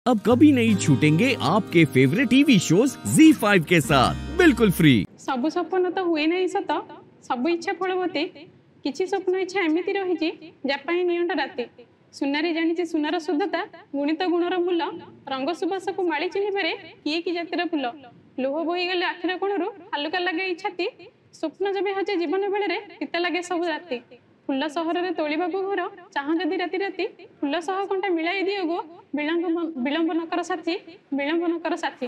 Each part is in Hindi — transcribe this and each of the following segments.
अब कभी नहीं छूटेंगे आपके फेवरेट टीवी शोज ZEE5 के साथ बिल्कुल फ्री। सब सपन तो हुए नहीं सत, सब इच्छा फलवती, किछि स्वप्न इच्छा एमिति रहिछि जापाई नियंट राति। सुनारी जानिछि सुनार शुद्धता, गुणित गुणर मूल, रंग सुबास को माली चिन्हि पारे किए कि जातिर फूल। लुह बोही गले आखिर कोणरू हालुका लगे छाती, स्वप्न जबे हजे जीवन बेले पिता लगे सब राति। फुल सहर रे तोलिबाकू घर चाह जदि राति राति, फुल सह कंटा मिलाई दियो गो विलंब नकर साथी, विलंब नकर साथी।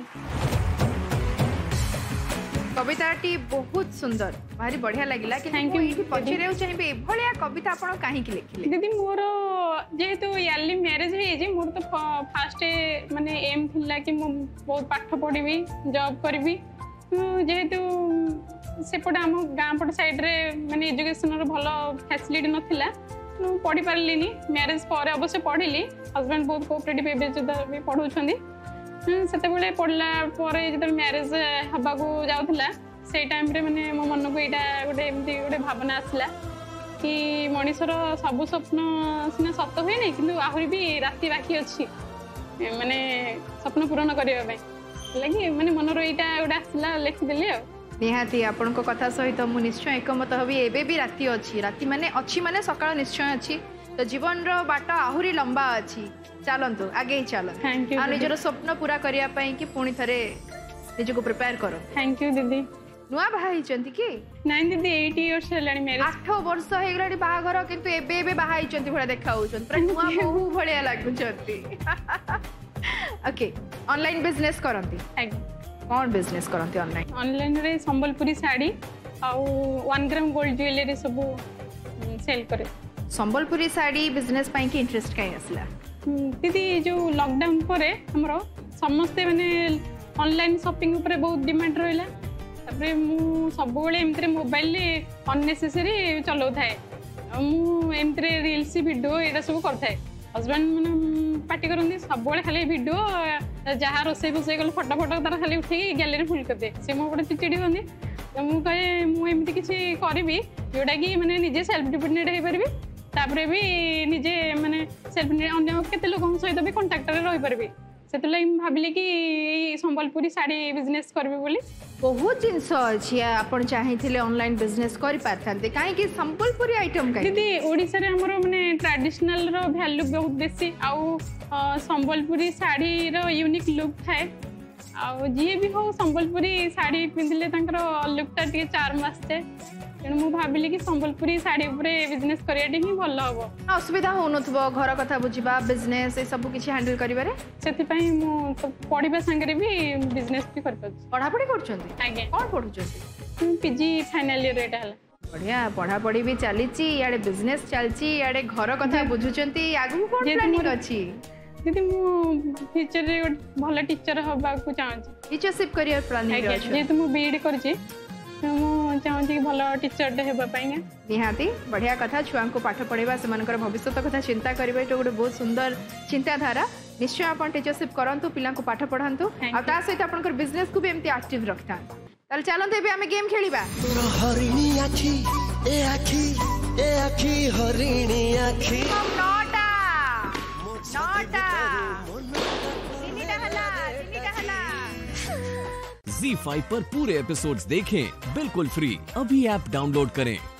कविताटी बहुत सुंदर, भारी बढ़िया लगिला कि थैंक यू। पचरेउ चाहिबे एभलिया कविता आपण काहे कि लिखिले? दीदी मोर जेहेतु यारली मैरिज होई मोर तो फास्ट माने एम थिला कि मो बहुत पाठ पढ़ी जॉब करी। जेहेतु सेपटे आम गाँ पट साइड रे माने एजुकेशन रो भलो फैसिलिटी नथिला, पढ़ी पारलिनी। मैरिज पर अवश्य पढ़िली, हस्बैंड बहुत कोऑपरेटिव एबे भी पढ़ौछंदी। सेतेबेले पढ़ला पर जेते मैरिज हबाकू जाउथला से टाइम रे माने मो मन को एटा गोटे एमती गोटे भावना आसला कि मनीषर सब स्वप्न सिना सत हुए नहीं, किंतु आहुरी भी राति बाकी अच्छी माने स्वप्न पूरण करबा पई लगी माने मनर एटा गोटे आसला लिखिदेली। निहाती आपन को कथा सहित मु निश्चय एकमत हबी। एबे भी राति अच्छी, राति माने अच्छी माने सकाळ निश्चय अच्छी। तो जीवन रो बाट आहुरी लंबा अच्छी, चलंतु आगे ही चल। आ निजर स्वप्न पूरा करिया पई कि पुणी थरे निजको प्रिपेयर करो। थैंक यू दीदी। नुआ बाहा हिचंती कि? नहीं दीदी 8 इयर्स हेलानी मैरिज। 8 वर्ष हे गलाडी बाहाघर, किंतु एबे एबे बाहा हिचंती भड़ा देखा होचंती, पर नुआ बहु भड़िया लागुचंती। ओके, ऑनलाइन बिजनेस करंती? कौन बिजनेस करंती ऑनलाइन? ऑनलाइन रे संबलपुरी साड़ी आउ 1 ग्राम गोल्ड ज्वेलरी सब सेल करे। संबलपुरी साड़ी बिजनेस पाई की इंटरेस्ट काई आसला? दीदी जो लॉकडाउन परे हमरो समस्ते माने ऑनलाइन शॉपिंग ऊपर बहुत डिमांड रहला। तबरे मु सब बेले एमतरे मोबाइल रे अननेसेसरी चलो थाए, मु एमतरे रील्स वीडियो एटा सब करथाए। हस्बैंड माने पार्टी करंदी सब बेले खाली वीडियो जहाँ रोसे फुसे गल फटो फटो तार खाली उठी गैलरी फुल कर दे। से मो गोटे चिचिड़ी होंदी, तो मु कहे मु एमती किछि करबी जोटा कि माने निजे सेल्फ डिपेंडेंट हे परबी, तापरे भी निजे माने सेल्फ अन्य केते लोकन सहित भी कांटेक्ट रे रहि परबी। सेतले भाबिली कि संबलपुरी साड़ी बिजनेस करबी बोली। बहुत जिंस अछि, आपण चाहिथिले ऑनलाइन बिजनेस करि पारथांते काहे कि संबलपुरी आइटम काहे? दीदी ओडिसा रे हमरो माने ट्रेडिशनल रो वैल्यू बहुत बेसी, आउ संबलपुरी साड़ी रो यूनिक लुक थाए। आउ जे भी हो संबलपुरी साड़ी पिंदिले तांकर लुकटा टिके चार्म आस्ते, तेणु मु भाबिली कि संबलपुरी साड़ी ऊपर बिजनेस करियाटी ही भल हबो। असुविधा होनथबो घर कथा बुझिबा, बिजनेस ए सब किछि हैंडल करिबारे? सेति पई मु तो पढिबा संगे भी बिजनेस भी कर पाछ। पढा पढी करछंती? आगे कोन पढुछंती? पीजी फाइनल ईयर एटा हला। बढ़िया, पढ़ा पढ़ी भी चलीची, याडे बिजनेस चलची, याडे घर कथा बुझुचंती। आगु कोन प्लानिंग अछि? दीदी मु फ्यूचर रे भल टीचर हबा को चाहछि। टीचरशिप करियर प्लानिंग अछि? जेतु मु बीएड करछि, मु चाहछि कि भल टीचर दे हेबा पई। निहाती बढ़िया कथा, छुआ को पाठ पढ़ेबा, सेमानकर भविष्य कथा चिंता करिबा, तो गोटे बहुत सुंदर चिंताधारा। निश्चय आपण टीचरशिप करंतु, पिला को पाठ पढ़ांतु, आ ता सहित आपनकर बिजनेस को भी एमती एक्टिव रखता। चल चलंते बे हमें गेम खेलिबा। हरिणी आखी ए आखी ए आखी हरिणी आखी नोटा ZEE5 पर पूरे एपिसोड्स देखें बिल्कुल फ्री। अभी ऐप डाउनलोड करें।